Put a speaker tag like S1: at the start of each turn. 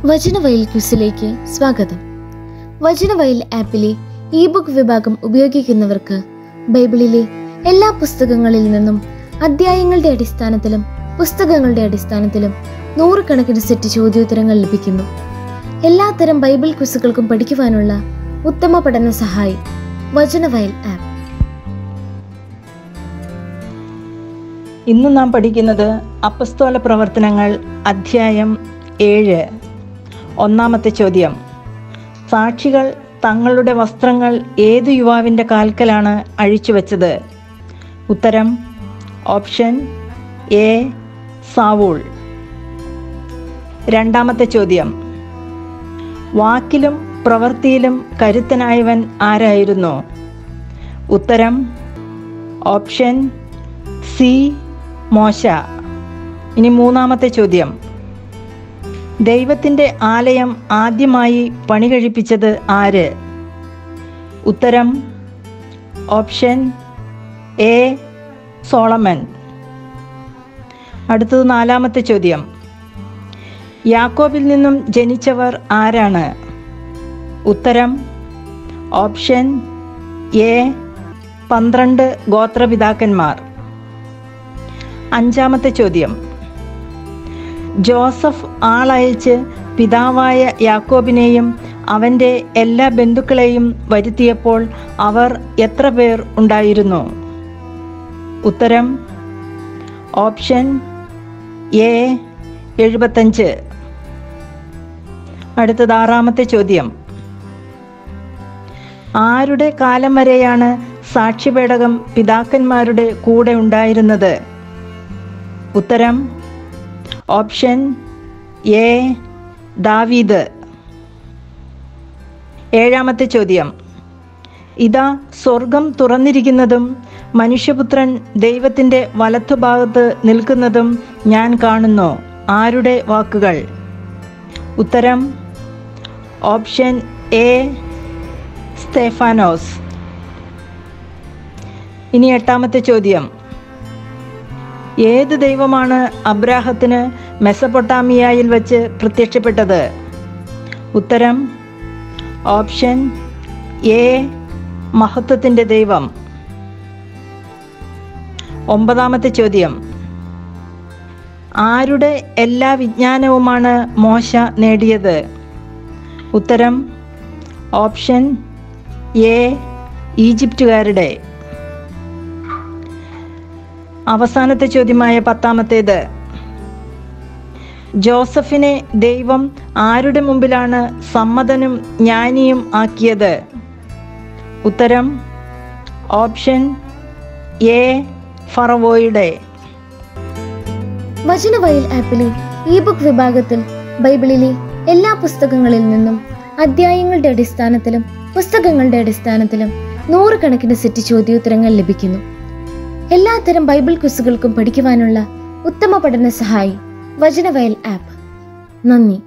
S1: വചനവയൽ ക്വിസിലേക്ക് സ്വാഗതം. Vachanavayal ആപ്പിലെ E book വിഭാഗം ഉപയോഗിക്കുന്നവർക്ക് ബൈബിളിലെ എല്ലാ പുസ്തകങ്ങളിൽ നിന്നും അധ്യായങ്ങളുടെ അടിസ്ഥാനത്തിലും പുസ്തകങ്ങളുടെ അടിസ്ഥാനത്തിലും 100 കണക്കിന് സെറ്റ് ചോദ്യോത്തരങ്ങൾ ലഭിക്കുന്നു. എല്ലാത്തരം ബൈബിൾ ക്വിസുകൾക്കും പഠിക്കുവാനുള്ള ഉത്തമ പഠന സഹായി വചനവയൽ ആപ്പ്.
S2: ഇന്ന് നാം പഠിക്കുന്നത് അപ്പസ്തോല പ്രവർത്തനങ്ങൾ അധ്യായം 7. ഒന്നാമത്തെ ചോദ്യം: സാക്ഷികൾ തങ്ങളുടെ വസ്ത്രങ്ങൾ ഏതു യുവാവിൻ്റെ കാൽക്കലാണ് അഴിച്ചുവെച്ചത്? ഉത്തരം: ഓപ്ഷൻ എ, സാവൂൾ. രണ്ടാമത്തെ ചോദ്യം: വാക്കിലും പ്രവൃത്തിയിലും കരുത്തനായവൻ ആരായിരുന്നു? ഉത്തരം: ഓപ്ഷൻ സി, മോശ. ഇനി മൂന്നാമത്തെ ചോദ്യം: ദൈവത്തിൻ്റെ ആലയം ആദ്യമായി പണി കഴിപ്പിച്ചത് ആര്? ഉത്തരം: ഓപ്ഷൻ എ, സോളമൻ. അടുത്തത് നാലാമത്തെ ചോദ്യം: യാക്കോബിൽ നിന്നും ജനിച്ചവർ ആരാണ്? ഉത്തരം: ഓപ്ഷൻ എ, 12 ഗോത്രപിതാക്കന്മാർ. അഞ്ചാമത്തെ ചോദ്യം: ജോസഫ് ആളയച്ച് പിതാവായ യാക്കോബിനെയും അവൻ്റെ എല്ലാ ബന്ധുക്കളെയും വരുത്തിയപ്പോൾ അവർ എത്ര പേർ ഉണ്ടായിരുന്നു? ഉത്തരം: ഓപ്ഷൻ എ, 75. അടുത്തത് ആറാമത്തെ ചോദ്യം: ആരുടെ കാലം വരെയാണ് സാക്ഷ്യപേടകം പിതാക്കന്മാരുടെ കൂടെ ഉണ്ടായിരുന്നത്? ഉത്തരം: ഓപ്ഷൻ എ, ദാവീദ്. ഏഴാമത്തെ ചോദ്യം: ഇതാ സ്വർഗം തുറന്നിരിക്കുന്നതും മനുഷ്യപുത്രൻ ദൈവത്തിൻ്റെ വലത്തുഭാഗത്ത് നിൽക്കുന്നതും ഞാൻ കാണുന്നു. ആരുടെ വാക്കുകൾ? ഉത്തരം: ഓപ്ഷൻ എ, സ്തെഫാനോസ്. ഇനി എട്ടാമത്തെ ചോദ്യം: ഏത് ദൈവമാണ് അബ്രാഹത്തിന് മെസൊപ്പൊട്ടാമിയയിൽ വെച്ച് പ്രത്യക്ഷപ്പെട്ടത്? ഉത്തരം: ഓപ്ഷൻ എ, മഹത്വത്തിൻ്റെ ദൈവം. ഒമ്പതാമത്തെ ചോദ്യം: ആരുടെ എല്ലാ വിജ്ഞാനവുമാണ് മോശ നേടിയത്? ഉത്തരം: ഓപ്ഷൻ എ, ഈജിപ്തുകാരുടെ. അവസാനത്തെ ചോദ്യമായ പത്താമത്തേത്: ജോസഫിനെ ദൈവം ആരുടെ മുമ്പിലാണ് സമ്മതനും ജ്ഞാനിയും ആക്കിയത്? ഉത്തരം: ഓപ്ഷൻ എ, ഫറവോയുടെ.
S1: വചനവയൽ ആപ്പിലെ ഇ ബുക്ക് വിഭാഗത്തിൽ ബൈബിളിലെ എല്ലാ പുസ്തകങ്ങളിൽ നിന്നും അധ്യായങ്ങളുടെ അടിസ്ഥാനത്തിലും പുസ്തകങ്ങളുടെ അടിസ്ഥാനത്തിലും 100 കണക്കിന് സെറ്റ് ചോദ്യോത്തരങ്ങൾ ലഭിക്കുന്നു. എല്ലാത്തരം ബൈബിൾ ക്വിസുകൾക്കും പഠിക്കുവാനുള്ള ഉത്തമ പഠന സഹായി വചനവയൽ ആപ്പ്. നന്ദി.